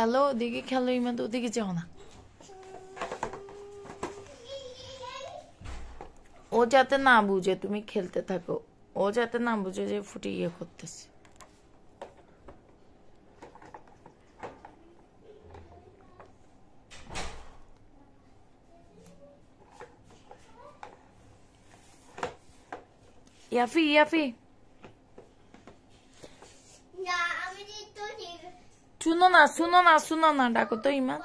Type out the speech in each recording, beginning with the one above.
খেলো ওদিকে খেলো ইমান, তো ওদিকে যাও না। ও যাতে না বুঝে তুমি খেলতে থাকো, ও যাতে না বুঝে যে ফুটি ইয়ে করতেছে। ইয়াফি ইয়াফি শুনো না শুনো না শুনো না, ডাকো তো ইমান।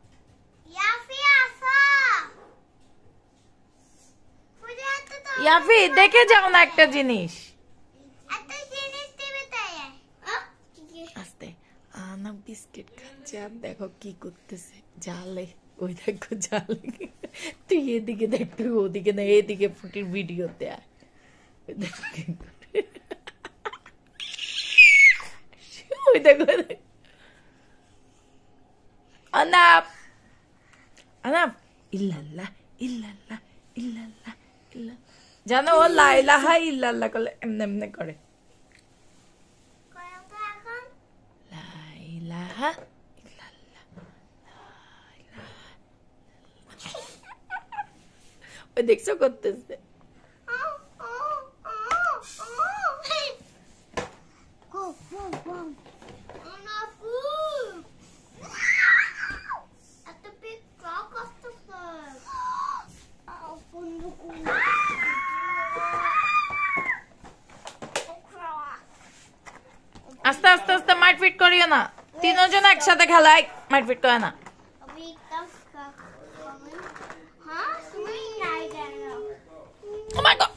ইয়াফি দেখে যাও না একটা জিনিস। আস্তে আনা বিস্কিট খাচ্ছে আর দেখো কি করতেছে, জালে। ওই দেখো জালে, তুই এদিকে দেখ, তুই ওদিকে না, এদিকে ফুটির ভিডিওতে আয়। ওই দেখো আনাপ আনাপ ইল্লাল্লাহ ইল্লাল্লাহ ইল্লাল্লাহ ইল্লাল্লাহ। জানো ও লা ইলাহা ইল্লাল্লাহ করলে এমনি এমনি করে। লা ইলাহা ইল্লাল্লাহ, ওই দেখছো করতেছে। আস্তে আস্তে আস্তে মারপিট করিও না, তিনজন একসাথে খেলায় মারপিট করে না। Oh my God!